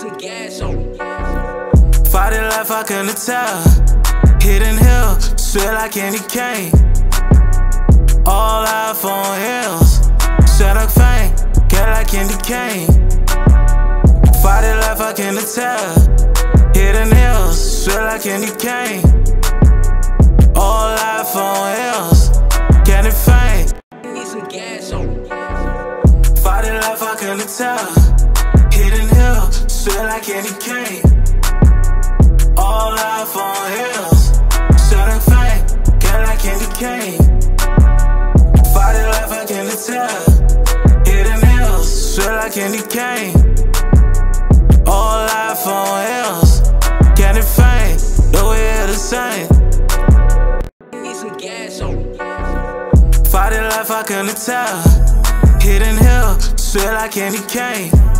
some gas on. Fight it life, I couldn't tell. Hidden hill, sweat like candy cane. All life on hills, set up fame, get like candy cane. Fight it life, I couldn't tell. Hidden hills, sweat like candy cane. All life on hills, candy fame. Need some gas on. Fight it life, I couldn't tell. Hidden hill, sweat like candy cane. All life on hills, set up fame, get like candy cane. Fight it life, I couldn't tell. Hidden hills, sweat like candy cane. All life on hills, candy fame, though we are the same. Need some gas on. Fight it life, I couldn't tell. Hidden hill, sweat like candy cane.